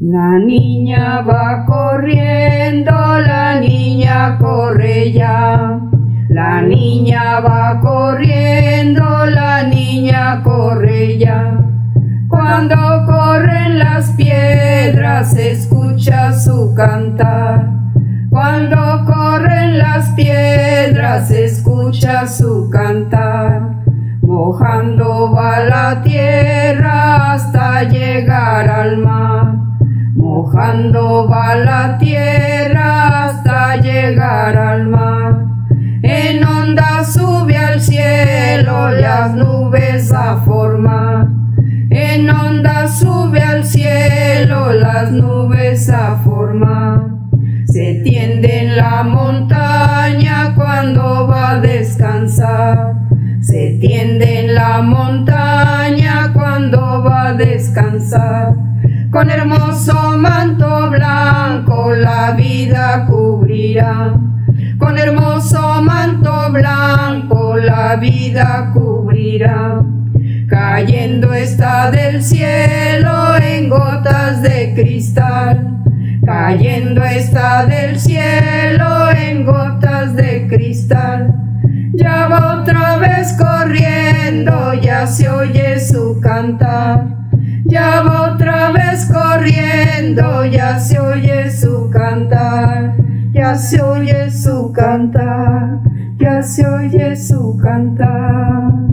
La niña va corriendo, la niña corre ya. La niña va corriendo, la niña corre ya. Cuando corren las piedras se escucha su cantar. Cuando corren las piedras se escucha su cantar. Mojando va la tierra hasta llegar al mar. Mojando va la tierra hasta llegar al mar. En onda sube al cielo las nubes a formar. En onda sube al cielo las nubes a formar. Se tiende en la montaña cuando va a descansar. Se tiende en la montaña cuando va a descansar. Con hermoso manto blanco la vida cubrirá. Con hermoso manto blanco la vida cubrirá. Cayendo está del cielo en gotas de cristal. Cayendo está del cielo en gotas de cristal. Ya va otra vez corriendo, ya se oye su cantar. Ya va otra vez corriendo, ya se oye su cantar. Ya se oye su cantar, ya se oye su cantar.